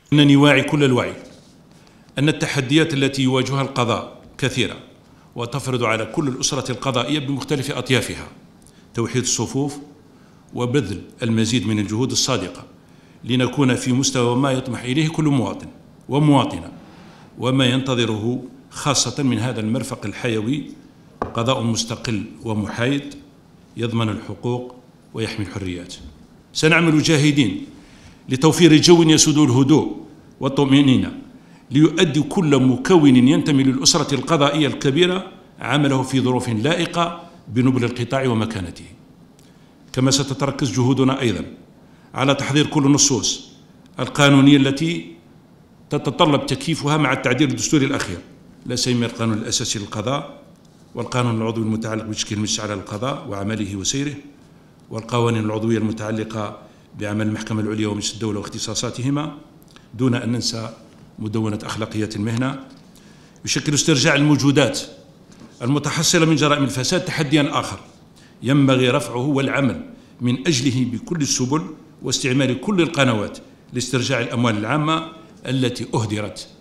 أنني واعي كل الوعي أن التحديات التي يواجهها القضاء كثيرة وتفرض على كل الأسرة القضائية بمختلف أطيافها توحيد الصفوف وبذل المزيد من الجهود الصادقة لنكون في مستوى ما يطمح إليه كل مواطن ومواطنة وما ينتظره خاصة من هذا المرفق الحيوي قضاء مستقل ومحايد يضمن الحقوق ويحمي الحريات. سنعمل جاهدين لتوفير جو يسود الهدوء والطمأنينة ليؤدي كل مكون ينتمي للأسرة القضائية الكبيرة عمله في ظروف لائقة بنبل القطاع ومكانته. كما ستتركز جهودنا أيضا على تحضير كل النصوص القانونية التي تتطلب تكييفها مع التعديل الدستوري الأخير، لا سيما القانون الأساسي للقضاء والقانون العضوي المتعلق بتشكيل المجلس على القضاء وعمله وسيره، والقوانين العضوية المتعلقة بعمل المحكمة العليا ومجلس الدولة واختصاصاتهما، دون أن ننسى مدونة أخلاقيات المهنة. يشكل استرجاع الموجودات المتحصلة من جرائم الفساد تحديا آخر ينبغي رفعه والعمل من أجله بكل السبل واستعمال كل القنوات لاسترجاع الأموال العامة التي أهدرت